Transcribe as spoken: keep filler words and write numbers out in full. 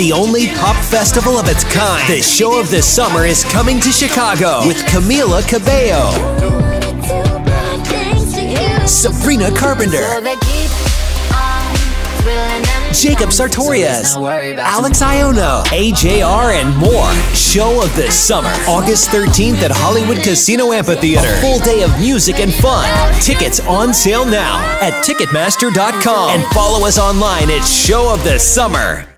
the only pop festival of its kind. The show of the summer is coming to Chicago with Camila Cabello, Sabrina Carpenter, Jacob Sartorius, Alex Iono, A J R, and more. Show of the summer, August thirteenth at Hollywood Casino Amphitheater. A full day of music and fun. Tickets on sale now at Ticketmaster dot com and follow us online at Show of the Summer.